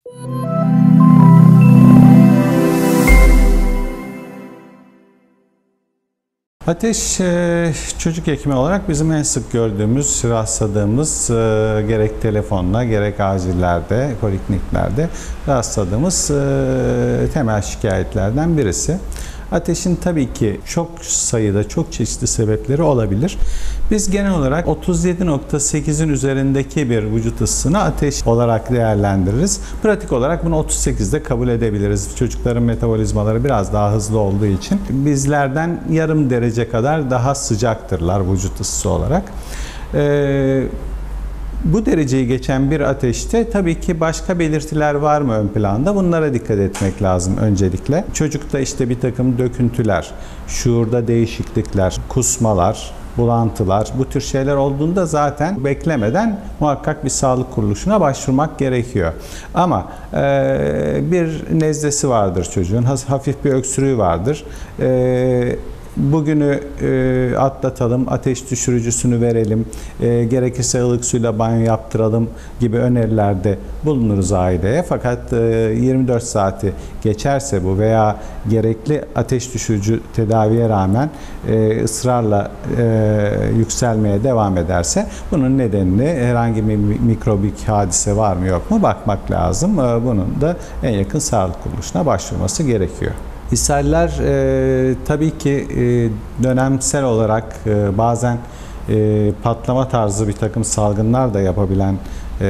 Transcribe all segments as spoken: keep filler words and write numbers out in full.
Ateş, çocuk hekimi olarak bizim en sık gördüğümüz, rastladığımız, gerek telefonla gerek acillerde, polikliniklerde rastladığımız temel şikayetlerden birisi. Ateşin tabii ki çok sayıda, çok çeşitli sebepleri olabilir. Biz genel olarak otuz yedi nokta sekizin üzerindeki bir vücut ısısını ateş olarak değerlendiririz. Pratik olarak bunu otuz sekizde kabul edebiliriz. Çocukların metabolizmaları biraz daha hızlı olduğu için bizlerden yarım derece kadar daha sıcaktırlar vücut ısısı olarak. Ee, Bu dereceyi geçen bir ateşte tabii ki başka belirtiler var mı ön planda? Bunlara dikkat etmek lazım öncelikle. Çocukta işte bir takım döküntüler, şuurda değişiklikler, kusmalar, bulantılar, bu tür şeyler olduğunda zaten beklemeden muhakkak bir sağlık kuruluşuna başvurmak gerekiyor. Ama e, bir nezlesi vardır çocuğun, hafif bir öksürüğü vardır. E, Bugünü e, atlatalım, ateş düşürücüsünü verelim, e, gerekirse ılık suyla banyo yaptıralım gibi önerilerde bulunuruz aileye. Fakat e, yirmi dört saati geçerse bu veya gerekli ateş düşürücü tedaviye rağmen e, ısrarla e, yükselmeye devam ederse bunun nedenini herhangi bir mikrobik hadise var mı yok mu bakmak lazım. E, bunun da en yakın sağlık kuruluşuna başvurması gerekiyor. İshaller e, tabii ki e, dönemsel olarak e, bazen e, patlama tarzı bir takım salgınlar da yapabilen e,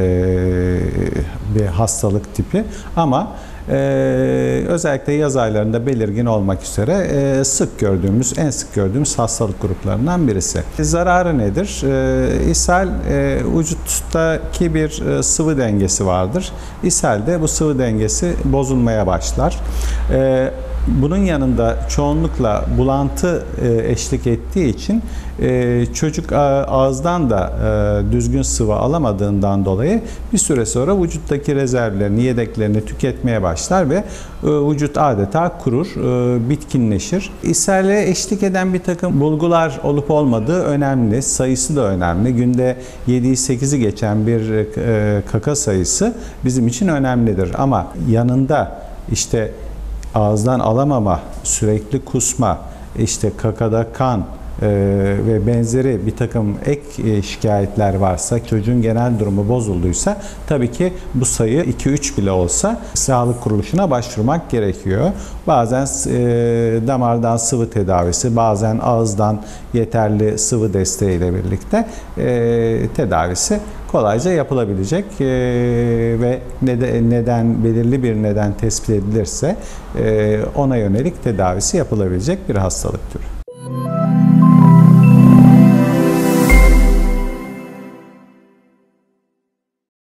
bir hastalık tipi ama e, özellikle yaz aylarında belirgin olmak üzere e, sık gördüğümüz, en sık gördüğümüz hastalık gruplarından birisi. Zararı nedir? E, ishal e, vücuttaki bir e, sıvı dengesi vardır. İshalde bu sıvı dengesi bozulmaya başlar. E, Bunun yanında çoğunlukla bulantı eşlik ettiği için çocuk ağızdan da düzgün sıvı alamadığından dolayı bir süre sonra vücuttaki rezervlerini, yedeklerini tüketmeye başlar ve vücut adeta kurur, bitkinleşir. İshale eşlik eden bir takım bulgular olup olmadığı önemli, sayısı da önemli. Günde yediyi sekizi geçen bir kaka sayısı bizim için önemlidir. Ama yanında işte ağızdan alamama, sürekli kusma, işte kakada kan e, ve benzeri bir takım ek e, şikayetler varsa, çocuğun genel durumu bozulduysa tabii ki bu sayı iki üç bile olsa sağlık kuruluşuna başvurmak gerekiyor. Bazen e, damardan sıvı tedavisi, bazen ağızdan yeterli sıvı desteğiyle birlikte e, tedavisi kolayca yapılabilecek e, ve neden, neden belirli bir neden tespit edilirse e, ona yönelik tedavisi yapılabilecek bir hastalık türü.